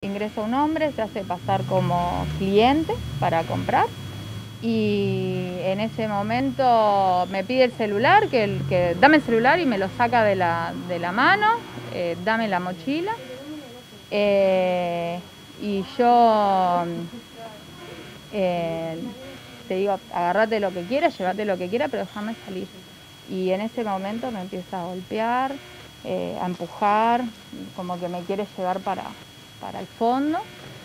Ingresa un hombre, se hace pasar como cliente para comprar y en ese momento me pide el celular, que dame el celular y me lo saca de la mano, dame la mochila y yo te digo, agarrate lo que quieras, llévate lo que quieras, pero déjame salir. Y en ese momento me empieza a golpear, a empujar, como que me quiere llevar para el fondo.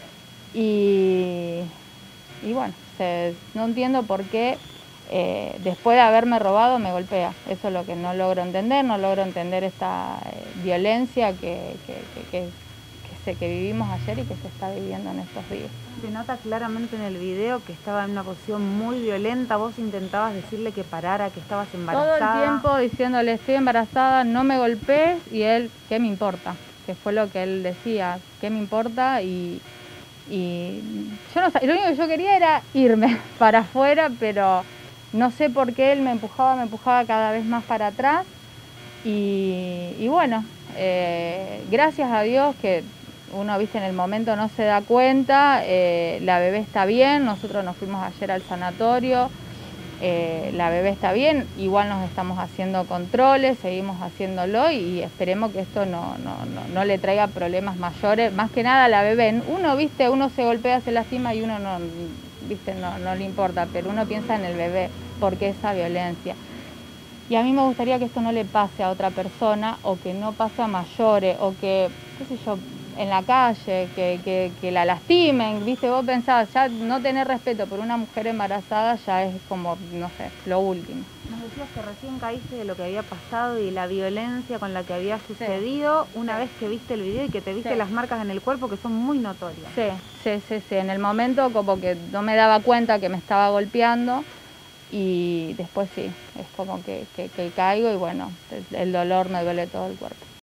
Y bueno, no entiendo por qué después de haberme robado me golpea. Eso es lo que no logro entender esta violencia que vivimos ayer y que se está viviendo en estos días. Se nota claramente en el video que estaba en una posición muy violenta. Vos intentabas decirle que parara, que estabas embarazada. Todo el tiempo diciéndole estoy embarazada, no me golpees, y él, ¿qué me importa? Que fue lo que él decía, ¿qué me importa? Y yo no sabía, lo único que yo quería era irme para afuera, pero no sé por qué él me empujaba cada vez más para atrás. Y bueno, gracias a Dios que uno, viste, en el momento no se da cuenta, la bebé está bien, nosotros nos fuimos ayer al sanatorio, la bebé está bien, igual nos estamos haciendo controles, seguimos haciéndolo y esperemos que esto no le traiga problemas mayores, más que nada a la bebé. Uno, viste, uno se golpea, se lastima y uno no, viste, no le importa, pero uno piensa en el bebé, porque esa violencia. Y a mí me gustaría que esto no le pase a otra persona, o que no pase a mayores, o que, qué sé yo, en la calle, que la lastimen, ¿viste? Vos pensás, ya no tener respeto por una mujer embarazada ya es como, no sé, lo último. Nos decías que recién caíste de lo que había pasado y la violencia con la que había sucedido, sí, una vez que viste el video y que te viste, sí, las marcas en el cuerpo que son muy notorias. Sí. En el momento como que no me daba cuenta que me estaba golpeando. Y después sí, es como que caigo y bueno, el dolor me duele todo el cuerpo.